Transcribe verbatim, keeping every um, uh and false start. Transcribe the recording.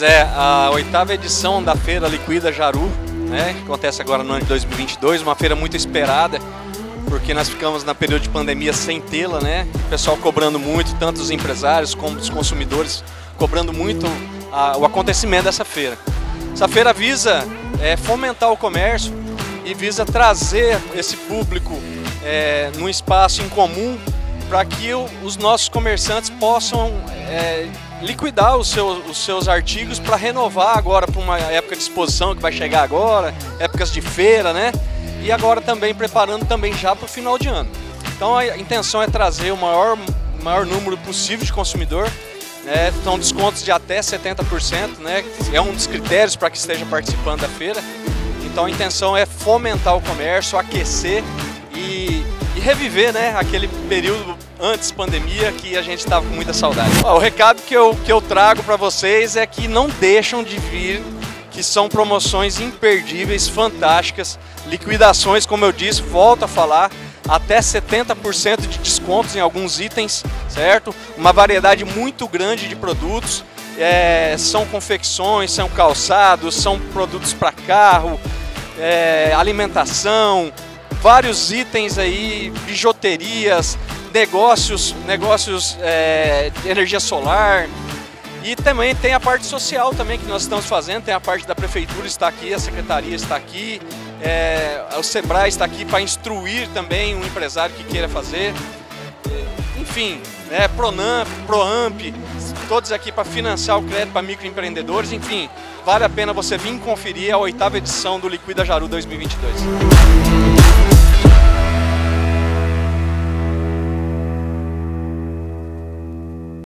Pois é, a oitava edição da Feira Liquida Jaru, né, que acontece agora no ano de dois mil e vinte e dois, uma feira muito esperada, porque nós ficamos na período de pandemia sem tê-la, né, o pessoal cobrando muito, tanto os empresários como os consumidores, cobrando muito a, o acontecimento dessa feira. Essa feira visa é, fomentar o comércio e visa trazer esse público é, num espaço em comum para que o, os nossos comerciantes possam é, liquidar os seus, os seus artigos para renovar agora para uma época de exposição que vai chegar agora, épocas de feira, né? E agora também preparando também já para o final de ano. Então a intenção é trazer o maior, maior número possível de consumidor, né? São descontos de até setenta por cento, né? É um dos critérios para que esteja participando da feira. Então a intenção é fomentar o comércio, aquecer e, e reviver, né, aquele período antes pandemia que a gente estava com muita saudade. Ó, o recado que eu, que eu trago para vocês é que não deixam de vir, que são promoções imperdíveis, fantásticas, liquidações, como eu disse, volto a falar, até setenta por cento de descontos em alguns itens, certo? Uma variedade muito grande de produtos, é, são confecções, são calçados, são produtos para carro, é, alimentação, vários itens aí, bijuterias, negócios, negócios é, de energia solar. E também tem a parte social também que nós estamos fazendo, tem a parte da prefeitura está aqui, a secretaria está aqui, é, o Sebrae está aqui para instruir também um empresário que queira fazer. Enfim, né, Pronamp, Proamp, todos aqui para financiar o crédito para microempreendedores, enfim, vale a pena você vir conferir a oitava edição do Liquida Jaru dois mil e vinte e dois.